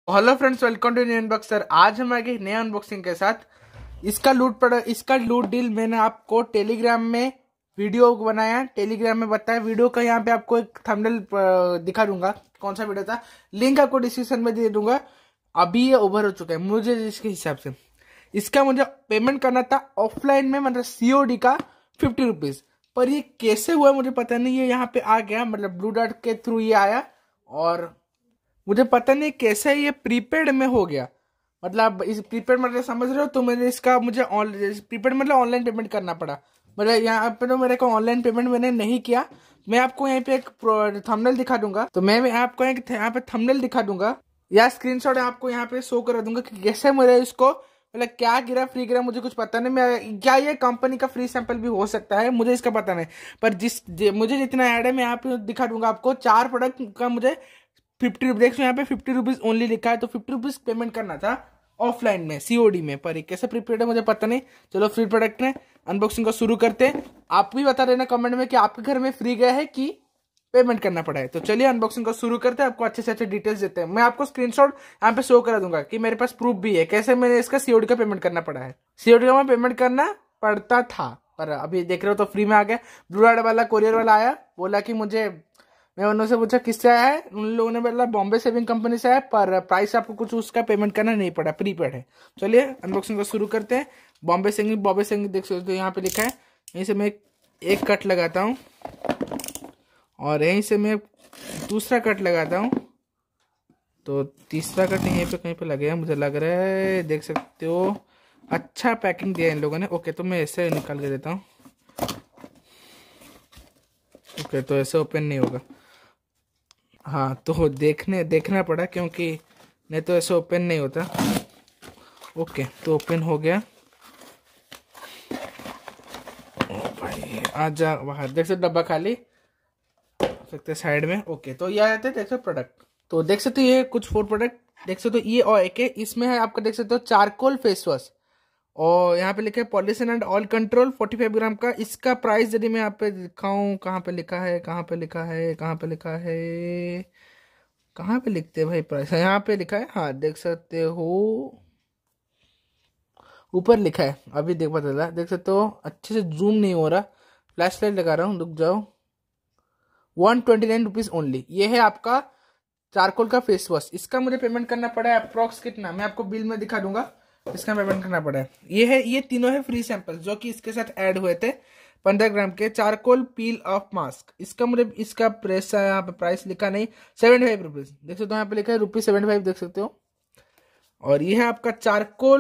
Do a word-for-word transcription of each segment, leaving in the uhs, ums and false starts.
Hello friends, welcome to new unboxer. आज हम आगे नए अनबॉक्सिंग के साथ। इसका लूट पड़ा इसका लूट डील मैंने आपको टेलीग्राम में वीडियो बनाया, टेलीग्राम में बताया। वीडियो का यहाँ पे आपको एक थंबनेल दिखा दूंगा, कौन सा वीडियो था, लिंक आपको डिस्क्रिप्शन में दे दूंगा। अभी ये ओवर हो चुका है मुझे जिसके हिसाब से। इसका मुझे पेमेंट करना था ऑफलाइन में, मतलब सीओडी का फिफ्टी रुपीज। पर ये कैसे हुआ मुझे पता नहीं, ये यहाँ पे आ गया, मतलब ब्लू डॉट के थ्रू ये आया और मुझे पता नहीं कैसे ये प्रीपेड में हो गया। मतलब इस प्रीपेड मतलब समझ रहे हो, तो मैंने इसका मुझे प्रीपेड मतलब ऑनलाइन पेमेंट करना पड़ा। मतलब यहाँ पे तो मेरे को ऑनलाइन पेमेंट मैंने नहीं किया। मैं आपको यहाँ पे एक थंबनेल दिखा दूंगा, तो मैं आपको एक यहाँ पे थंबनेल दिखा दूंगा या स्क्रीनशॉट आपको यहाँ पे शो करा दूंगा कि कैसे मेरे इसको मतलब क्या गिरा, फ्री गिरा, मुझे कुछ पता नहीं। मैं क्या ये कंपनी का फ्री सैंपल भी हो सकता है, मुझे इसका पता नहीं। पर जिस मुझे जितना ऐड है मैं यहाँ पे दिखा दूंगा आपको। चार प्रोडक्ट का मुझे फिफ्टी रुपीज, देखो यहाँ पे फिफ्टी रुपीज ओनली लिखा है, तो फिफ्टी रुपीज पेमेंट करना था ऑफलाइन में सीओडी में। पर कैसे प्रीपेड है मुझे पता नहीं। चलो फ्री प्रोडक्ट में अनबॉक्सिंग को शुरू करते हैं। आप भी बता देना कमेंट में कि आपके घर में फ्री गया है कि पेमेंट करना पड़ा है। तो चलिए अनबॉक्सिंग को शुरू करते हैं। आपको अच्छे से अच्छे डिटेल्स देते हैं। मैं आपको स्क्रीनशॉट यहाँ पे शो करा दूंगा कि मेरे पास प्रूफ भी है कैसे मैंने इसका सीओडी का पेमेंट करना पड़ा है। सीओडी का मैं पेमेंट करना पड़ता था, पर अभी देख रहे हो तो फ्री में आ गया। ब्लू डॉट वाला कोरियर वाला आया, बोला कि मुझे, मैं उन्होंने से पूछा किससे आया है, उन लोगों ने बोला बॉम्बे सेविंग कंपनी से आया, पर प्राइस आपको कुछ उसका पेमेंट करना नहीं पड़ा, प्रीपेड है। चलिए अनबॉक्सिंग को शुरू करते हैं। बॉम्बे सेविंग बॉम्बे सेविंग देख सकते हो यहाँ पे लिखा है। यहीं से मैं एक कट लगाता हूँ और यहीं से मैं दूसरा कट लगाता हूँ, तो तीसरा कट यहीं पे कहीं पे लगेगा मुझे लग रहा है, देख सकते हो। अच्छा पैकिंग दिया इन लोगों ने। ओके, तो मैं ऐसे निकाल के देता हूँ। ओके, तो ऐसे ओपन नहीं होगा। हाँ, तो देखने देखना पड़ा क्योंकि नहीं तो ऐसे ओपन नहीं होता। ओके, तो ओपन हो गया। ओ भाई आजा बाहर, देख सकते डब्बा खाली सकते साइड में। ओके, तो ये आते देख सकते प्रोडक्ट, तो देख सकते ये कुछ फोर प्रोडक्ट देख सकते हो। ये और एक है, इसमें है आपका देख सकते हो चारकोल फेस वॉश, और यहाँ पे लिखा है pollution and oil control forty five gram का। इसका प्राइस यदि मैं यहाँ पे दिखाऊं, कहाँ पे लिखा है, कहाँ पे लिखा है, कहाँ पे लिखा है, कहाँ पे लिखते हैं भाई प्राइस, यहाँ पे लिखा है। हाँ देख सकते हो, ऊपर लिखा है। अभी देख पता चला, देख सकते हो। अच्छे से जूम नहीं हो रहा, फ्लैश लाइट लगा रहा हूँ, रुक जाओ। One twenty nine rupees only. ये है आपका चारकोल का फेस वॉश। इसका मुझे पेमेंट करना पड़ा है अप्रोक्स कितना, मैं आपको बिल में दिखा दूंगा। इसका पेमेंट करना पड़ा है। ये है, ये तीनों है फ्री सैंपल जो कि इसके साथ ऐड हुए थे। पंद्रह ग्राम के चारकोल पील ऑफ मास्क। इसका मुझे इसका प्रेस यहाँ पे प्राइस लिखा नहीं, सेवेंटी फाइव रुपीज देख सकते हो, यहाँ पे लिखा है रुपीज सेवेंटी फाइव देख सकते हो। और ये है आपका charcoal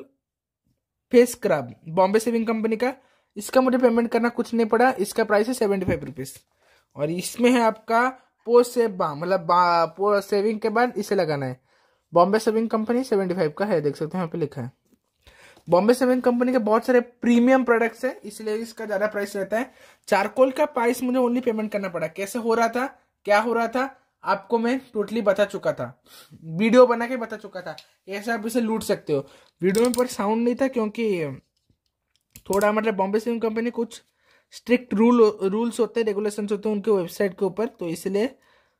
face scrub Bombay shaving company का। इसका मुझे पेमेंट करना कुछ नहीं पड़ा, इसका प्राइस है सेवेंटी फाइव रुपीज। और इसमें है आपका पोस्ट सेव बाम, मतलब पोस्ट सेविंग के बाद इसे लगाना है। Bombay shaving company seventy five का है, देख सकते हो यहाँ पे लिखा है। बॉम्बे सेविंग कंपनी के बहुत सारे प्रीमियम प्रोडक्ट्स है, इसलिए इसका ज्यादा प्राइस रहता है। चारकोल का प्राइस मुझे ओनली पेमेंट करना पड़ा। कैसे हो रहा था, क्या हो रहा था, आपको मैं टोटली बता चुका था, वीडियो बना के बता चुका था कैसे आप इसे लूट सकते हो। वीडियो में पर साउंड नहीं था क्योंकि थोड़ा मतलब बॉम्बे सेविंग कंपनी कुछ स्ट्रिक्ट रूल रूल्स होते हैं, रेगुलेशंस होते हैं उनके वेबसाइट के ऊपर, तो इसलिए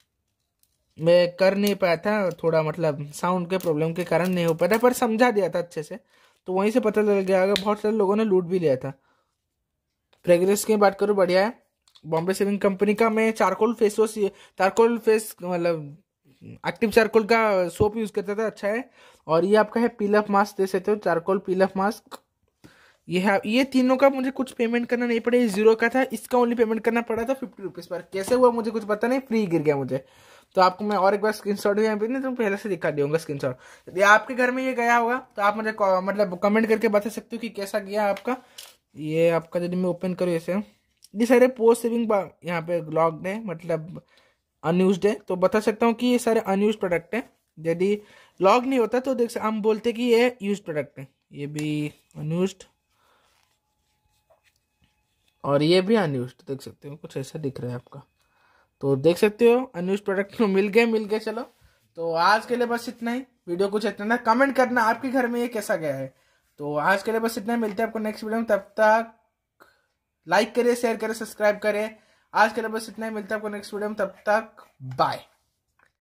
मैं कर नहीं पाया था। थोड़ा मतलब साउंड के प्रॉब्लम के कारण नहीं हो पाया था, पर समझा दिया था अच्छे से, तो वहीं से पता लग गया। अगर बहुत सारे लोगों ने लूट भी लिया था। फ्रेग्रेंस की बात करूँ, बढ़िया है। बॉम्बे सेविंग कंपनी का मैं charcoal face wash, charcoal face मतलब एक्टिव चारकोल का सोप यूज करता था, अच्छा है। और ये आपका है पील ऑफ मास्क, दे सकते हो चारकोल पील ऑफ मास्क। ये है, ये तीनों का मुझे कुछ पेमेंट करना नहीं पड़ा, ये जीरो का था। इसका ओनली पेमेंट करना पड़ा था फिफ्टी रुपीज पर। कैसे हुआ मुझे कुछ पता नहीं, फ्री गिर गया मुझे। तो आपको मैं और एक बार स्क्रीनशॉट भी यहाँ पे नहीं तो पहले से दिखा दूंगा स्क्रीनशॉट। यदि आपके घर में ये गया होगा तो आप मुझे मतलब कमेंट करके बता सकते हो कि कैसा गया आपका। ये आपका यदि मैं ओपन करूँ ऐसे, ये सारे पोस्ट सेविंग यहाँ पे लॉग्ड है, मतलब अनयूज्ड है, तो बता सकता हूँ कि ये सारे अनयूज्ड प्रोडक्ट है। यदि लॉग नहीं होता तो देख हम बोलते कि ये यूज प्रोडक्ट है। ये भी अनयूज्ड और ये भी अनयूज्ड, देख सकते हो कुछ ऐसा दिख रहा है आपका। तो देख सकते हो अनयूज्ड प्रोडक्ट मिल गए मिल गए चलो, तो आज के लिए बस इतना ही। वीडियो कुछ इतना, कमेंट करना आपके घर में ये कैसा गया है। तो आज के लिए बस इतना ही, मिलते हैं आपको नेक्स्ट वीडियो में। तब तक लाइक करिए, शेयर करें, सब्सक्राइब करें। आज के लिए बस इतना ही, मिलते हैं आपको नेक्स्ट वीडियो में। तब तक बाय।